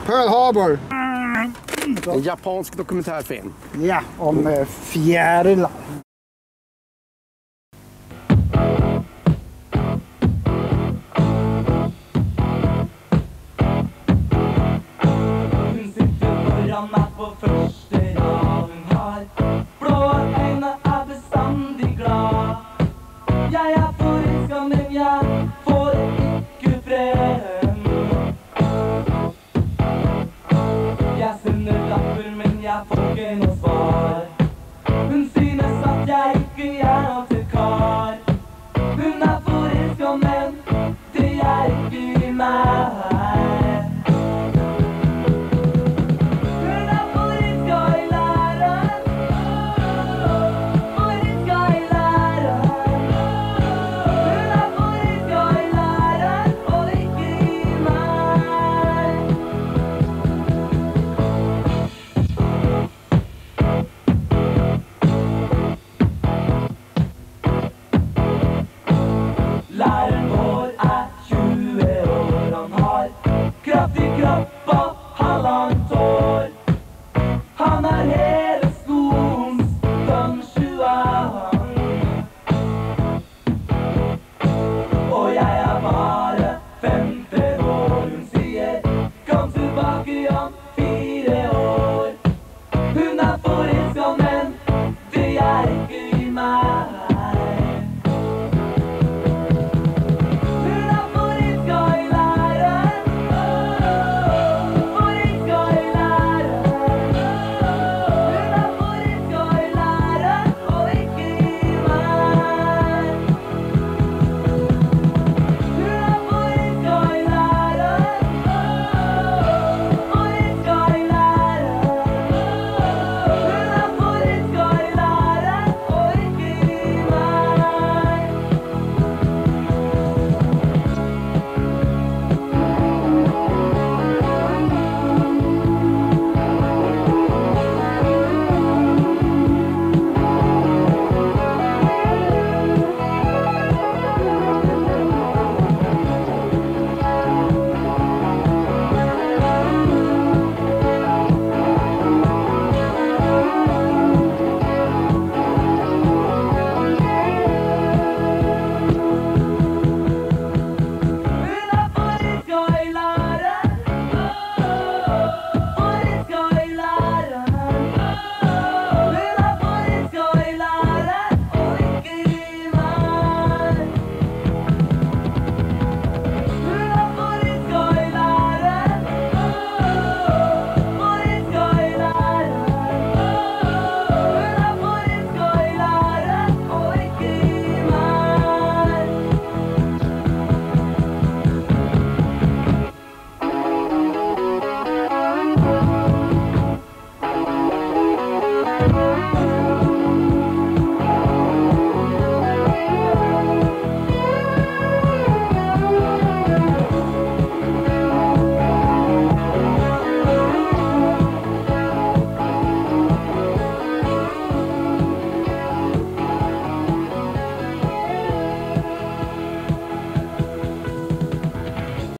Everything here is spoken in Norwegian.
Pearl Harbor. En japansk dokumentärfilm. Ja, om fjärilar. Hun sitter foran meg på første rad. Hun har blå øyne, er bestandig glad. Jeg er forelsket, men jeg får ikke frem. Jeg sender lapper, men jeg får ikke noe svar. Hun synes at jeg ikke er noe til kar. Hun er forelsket, men det er ikke i meg. Læreren vår er 20 år, han har kraftig kropp og